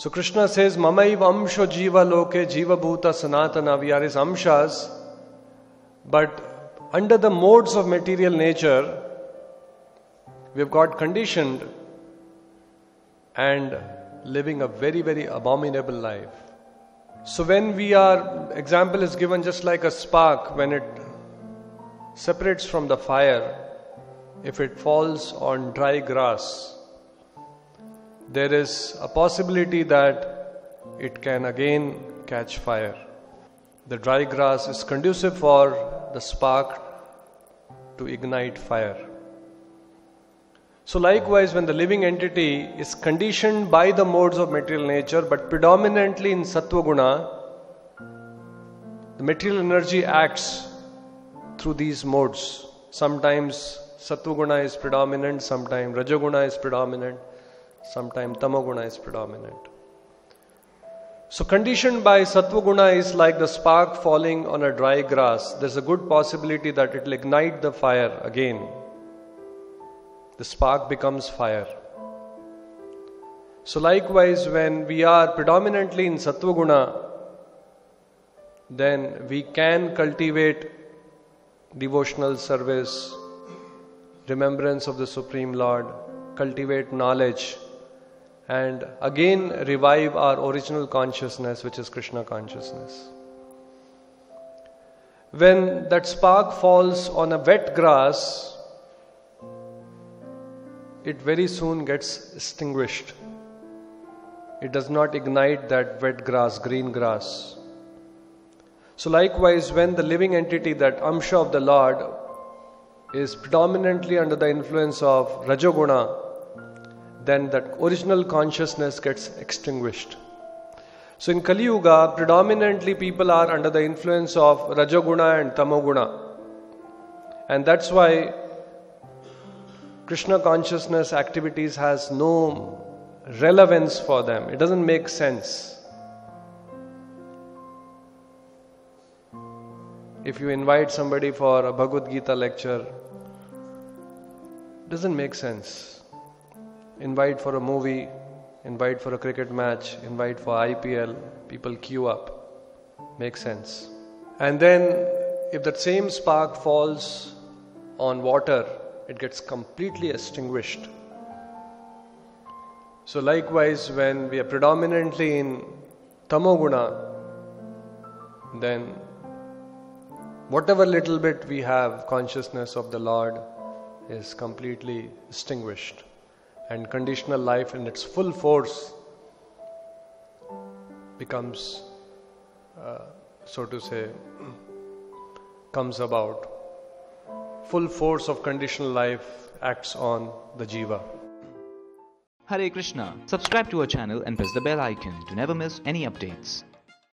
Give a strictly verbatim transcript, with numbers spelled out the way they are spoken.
So Krishna says, Mamaiv amsho jiva loke jiva bhuta sanatana. We are his amshas, but under the modes of material nature, we have got conditioned and living a very, very abominable life. So when we are, example is given just like a spark, when it separates from the fire, if it falls on dry grass, there is a possibility that it can again catch fire. The dry grass is conducive for the spark to ignite fire. So likewise, when the living entity is conditioned by the modes of material nature, but predominantly in Sattva Guna, the material energy acts through these modes. Sometimes Sattva Guna is predominant, sometimes Rajoguna is predominant, sometimes Tamoguna is predominant. So conditioned by Sattva Guna is like the spark falling on a dry grass. There's a good possibility that it will ignite the fire again. The spark becomes fire. So likewise, when we are predominantly in Sattva Guna, then we can cultivate devotional service, remembrance of the Supreme Lord, cultivate knowledge, and again revive our original consciousness, which is Krishna consciousness. When that spark falls on a wet grass, it very soon gets extinguished. It does not ignite that wet grass, green grass. So likewise, when the living entity, that Amsha of the Lord, is predominantly under the influence of Rajoguna, then that original consciousness gets extinguished. So in Kali Yuga, predominantly people are under the influence of Rajoguna and Tamoguna. And that's why Krishna consciousness activities has no relevance for them. It doesn't make sense. If you invite somebody for a Bhagavad Gita lecture, it doesn't make sense. Invite for a movie, invite for a cricket match, invite for I P L, people queue up. Makes sense. And then if that same spark falls on water, it gets completely extinguished. So likewise, when we are predominantly in Tamoguna, then whatever little bit we have consciousness of the Lord is completely extinguished, and conditional life in its full force becomes, uh, so to say, comes about. Full force of conditional life acts on the jiva. Hare Krishna. Subscribe to our channel and press the bell icon to never miss any updates.